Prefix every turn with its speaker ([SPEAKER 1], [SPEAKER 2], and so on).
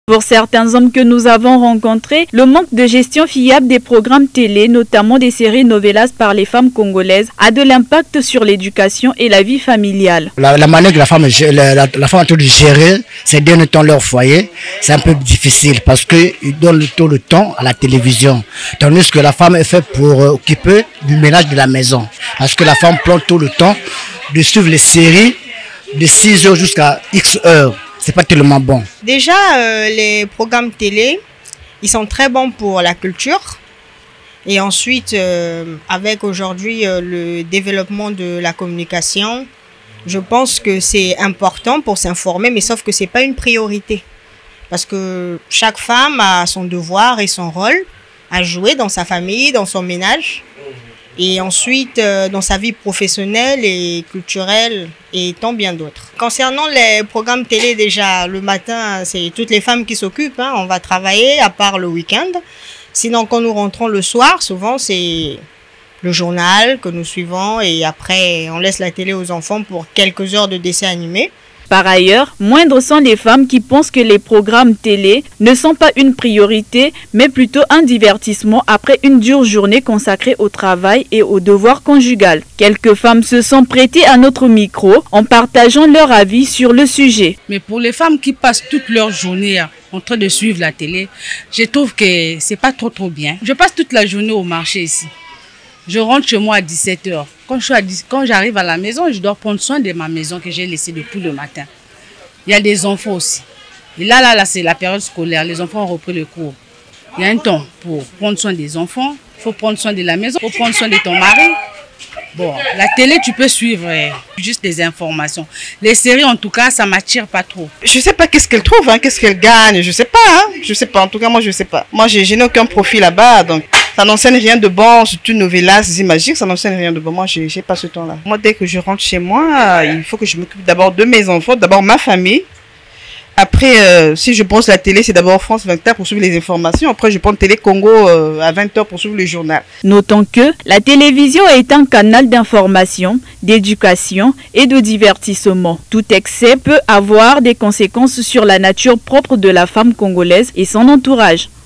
[SPEAKER 1] Pour certains hommes que nous avons rencontrés, le manque de gestion fiable des programmes télé, notamment des séries novelas par les femmes congolaises, a de l'impact sur l'éducation et la vie familiale.
[SPEAKER 2] La manière que la femme a tout de gérer ces derniers temps leur foyer, c'est un peu difficile parce qu'ils donnent tout le temps à la télévision. Tandis que la femme est faite pour occuper du ménage de la maison. Parce que la femme prend tout le temps de suivre les séries de 6 heures jusqu'à X heures. C'est pas tellement bon.
[SPEAKER 3] Déjà, les programmes télé, ils sont très bons pour la culture. Et ensuite, avec aujourd'hui le développement de la communication, je pense que c'est important pour s'informer, mais sauf que c'est pas une priorité. Parce que chaque femme a son devoir et son rôle à jouer dans sa famille, dans son ménage. Et ensuite, dans sa vie professionnelle et culturelle et tant bien d'autres. Concernant les programmes télé, déjà, le matin, c'est toutes les femmes qui s'occupent. Hein. On va travailler, à part le week-end. Sinon, quand nous rentrons le soir, souvent, c'est le journal que nous suivons. Et après, on laisse la télé aux enfants pour quelques heures de dessins animés.
[SPEAKER 1] Par ailleurs, moindres sont les femmes qui pensent que les programmes télé ne sont pas une priorité, mais plutôt un divertissement après une dure journée consacrée au travail et au devoir conjugal. Quelques femmes se sont prêtées à notre micro en partageant leur avis sur le sujet.
[SPEAKER 4] Mais pour les femmes qui passent toute leur journée en train de suivre la télé, je trouve que c'est pas trop bien. Je passe toute la journée au marché ici. Je rentre chez moi à 17 h. Quand j'arrive à la maison, je dois prendre soin de ma maison que j'ai laissée depuis le matin. Il y a des enfants aussi. Et là, c'est la période scolaire. Les enfants ont repris le cours. Il y a un temps pour prendre soin des enfants. Il faut prendre soin de la maison. Il faut prendre soin de ton mari. Bon, la télé, tu peux suivre juste des informations. Les séries, en tout cas, ça ne m'attire pas trop.
[SPEAKER 5] Je ne sais pas qu'est-ce qu'elle trouve, qu'est-ce qu'elle gagne. Je ne sais pas. Je ne sais pas. En tout cas, moi, je ne sais pas. Moi, je n'ai aucun profil là-bas. Donc, ça n'enseigne rien de bon. C'est une novelas magique. Ça n'enseigne rien de bon. Moi, je n'ai pas ce temps-là. Moi, dès que je rentre chez moi, il faut que je m'occupe d'abord de mes enfants, d'abord ma famille. Après, si je pense la télé, c'est d'abord France 24 pour suivre les informations. Après, je prends Télé Congo à 20 h pour suivre le journal.
[SPEAKER 1] Notons que la télévision est un canal d'information, d'éducation et de divertissement. Tout excès peut avoir des conséquences sur la nature propre de la femme congolaise et son entourage.